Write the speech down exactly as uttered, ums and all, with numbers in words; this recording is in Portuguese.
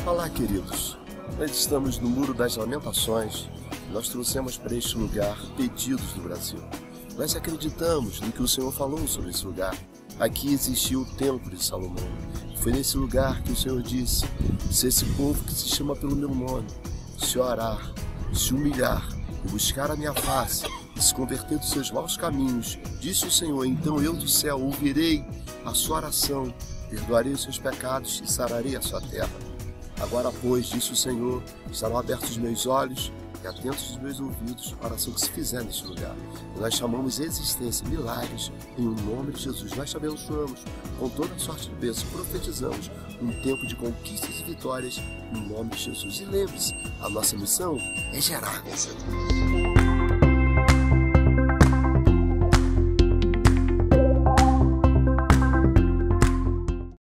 Olá, queridos. Nós estamos no Muro das Lamentações. Nós trouxemos para este lugar pedidos do Brasil. Nós acreditamos no que o Senhor falou sobre esse lugar. Aqui existiu o Templo de Salomão. Foi nesse lugar que o Senhor disse: se esse povo que se chama pelo meu nome se orar, se humilhar e buscar a minha face e se converter dos seus maus caminhos, disse o Senhor, então eu do céu ouvirei a sua oração, perdoarei os seus pecados e sararei a sua terra. Agora, pois, disse o Senhor, estarão abertos os meus olhos e atentos os meus ouvidos para a oração que se fizer neste lugar. E nós chamamos existência, milagres, em o nome de Jesus. Nós te abençoamos com toda a sorte de bênção, profetizamos um tempo de conquistas e vitórias, em nome de Jesus. E lembre-se, a nossa missão é gerar.